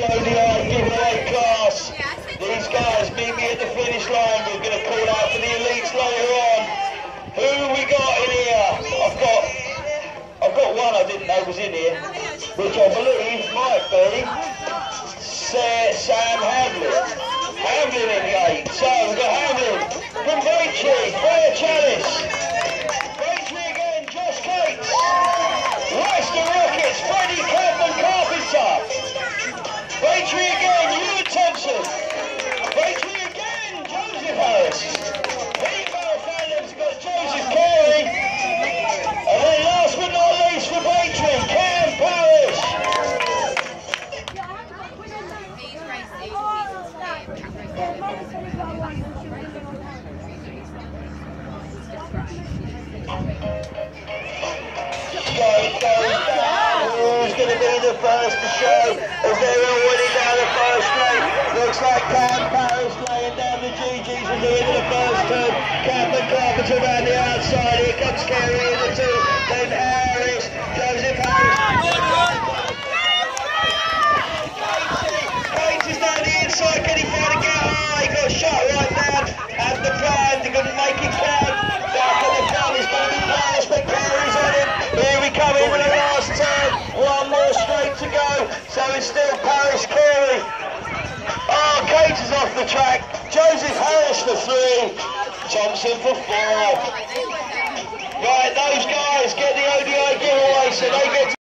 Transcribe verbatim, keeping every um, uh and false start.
O D I giveaway class. These guys meet me at the finish line. We're going to call out for the elites later on. Who we got in here? I've got, I've got one I didn't know was in here, which I believe might be Sam Hamlin. Hamlin in the eight. So we've got Hamlin from Braintree, Fire Chalice. Braintree again, Josh Cates. Royston Rockets, Freddie Campbell Carpenter. Braintree again, Ewan Thompson. Braintree again, Joseph Harris. Female fandoms got Joseph Carey. And then last but not least for Braintree, Cam Parrish. Who's going to be the first to show as they're already down the first straight? Looks like Cam Parrish laying down the G Gs and doing the first turn. Campbell Carpenter around the outside. Here comes Kerry in the two. Then Harris. Joseph Harris. Cates is down the inside. Can he find a get high? He got shot right down. And the brand, they're going to make it count. Back at the front is going to be Parrish, but Kerry's on him. Here we come in with the last turn. One more straight to go. So it's still Parrish Carey. Oh, Cates is off the track. Joseph Harris for three. Thompson for four. Right, those guys get the O D I giveaway, so they get to